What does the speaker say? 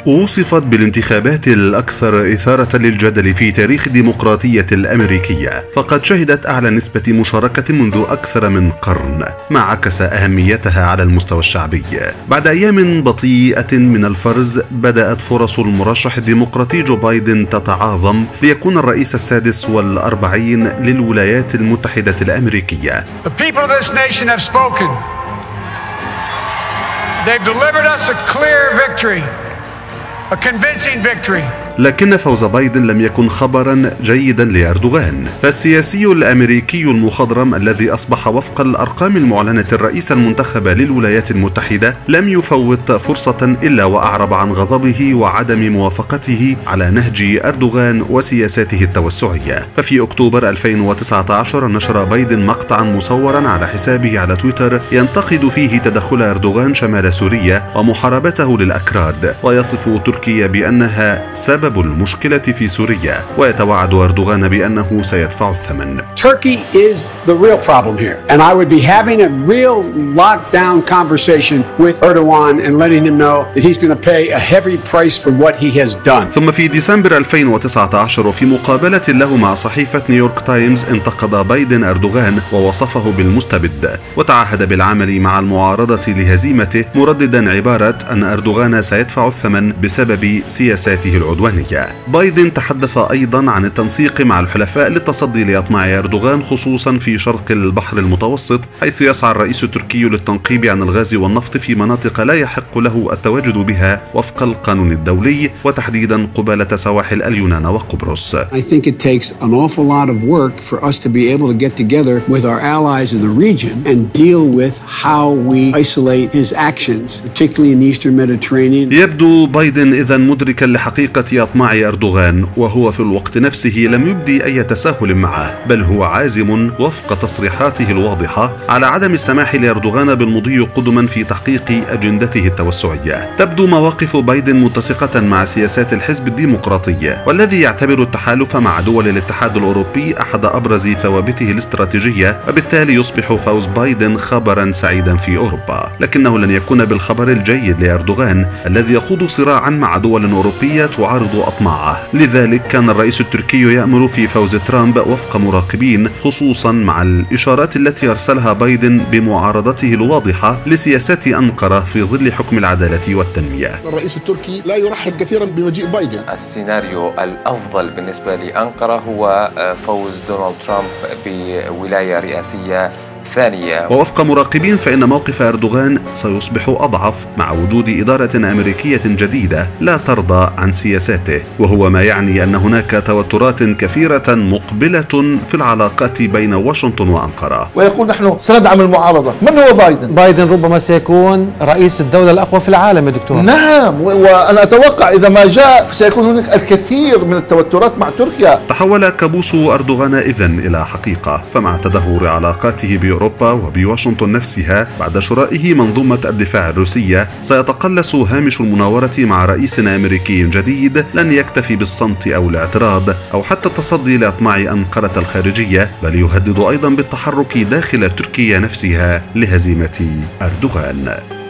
وصفت بالانتخابات الأكثر إثارة للجدل في تاريخ الديمقراطية الأمريكية، فقد شهدت أعلى نسبة مشاركة منذ أكثر من قرن، ما عكس أهميتها على المستوى الشعبي. بعد أيام بطيئة من الفرز بدأت فرص المرشح الديمقراطي جو بايدن تتعاظم ليكون الرئيس السادس والأربعين للولايات المتحدة الأمريكية. They've delivered us a clear victory, a convincing victory. لكن فوز بايدن لم يكن خبرا جيدا لأردوغان، فالسياسي الأمريكي المخضرم الذي أصبح وفق الأرقام المعلنة الرئيس المنتخب للولايات المتحدة لم يفوت فرصة إلا وأعرب عن غضبه وعدم موافقته على نهج أردوغان وسياساته التوسعية. ففي أكتوبر 2019 نشر بايدن مقطعا مصورا على حسابه على تويتر ينتقد فيه تدخل أردوغان شمال سوريا ومحاربته للأكراد، ويصف تركيا بأنها سبب المشكلة في سوريا، ويتوعد أردوغان بأنه سيدفع الثمن. Turkey is the real problem here, and I would be having a real lockdown conversation with Erdogan and letting him know that he's going to pay a heavy price for what he has done. ثم في ديسمبر 2019 وفي مقابلة له مع صحيفة نيويورك تايمز انتقد بايدن أردوغان ووصفه بالمستبد، وتعهد بالعمل مع المعارضة لهزيمته، مرددا عبارة أن أردوغان سيدفع الثمن بسبب سياساته العدوانية. بايدن تحدث أيضا عن التنسيق مع الحلفاء للتصدي لأطماع أردوغان خصوصا في شرق البحر المتوسط، حيث يسعى الرئيس التركي للتنقيب عن الغاز والنفط في مناطق لا يحق له التواجد بها وفق القانون الدولي، وتحديدا قبالة سواحل اليونان وقبرص. I think it takes an awful lot of work for us to be able to get together with our allies in the region and deal with how we isolate his actions, particularly in the Eastern Mediterranean. يبدو بايدن إذن مدركا لحقيقة أطماع أردوغان، وهو في الوقت نفسه لم يبدي أي تساهل معه، بل هو عازم وفق تصريحاته الواضحة على عدم السماح لأردوغان بالمضي قدما في تحقيق أجندته التوسعية. تبدو مواقف بايدن متسقة مع سياسات الحزب الديمقراطي، والذي يعتبر التحالف مع دول الاتحاد الأوروبي أحد أبرز ثوابته الاستراتيجية، وبالتالي يصبح فوز بايدن خبرا سعيدا في أوروبا. لكنه لن يكون بالخبر الجيد لأردوغان الذي يخوض صراعا مع دول أوروبية تعارض أطماعه. لذلك كان الرئيس التركي يأمل في فوز ترامب وفق مراقبين، خصوصا مع الإشارات التي أرسلها بايدن بمعارضته الواضحة لسياسات أنقرة في ظل حكم العدالة والتنمية. الرئيس التركي لا يرحب كثيرا بمجيء بايدن. السيناريو الأفضل بالنسبة لأنقرة هو فوز دونالد ترامب بولاية رئاسية ثانية. ووفق مراقبين فإن موقف أردوغان سيصبح أضعف مع وجود إدارة أمريكية جديدة لا ترضى عن سياساته، وهو ما يعني أن هناك توترات كثيرة مقبلة في العلاقات بين واشنطن وأنقرة. ويقول نحن سندعم المعارضة. من هو بايدن؟ بايدن ربما سيكون رئيس الدولة الأقوى في العالم يا دكتور. نعم، وأنا أتوقع إذا ما جاء سيكون هناك الكثير من التوترات مع تركيا. تحول كابوس أردوغان إذن إلى حقيقة، فمع تدهور علاقاته بأوروبا وبواشنطن نفسها بعد شرائه منظومة الدفاع الروسية، سيتقلص هامش المناورة مع رئيس أمريكي جديد لن يكتفي بالصمت أو الاعتراض أو حتى التصدي لأطماع أنقرة الخارجية، بل يهدد أيضا بالتحرك داخل تركيا نفسها لهزيمة أردوغان.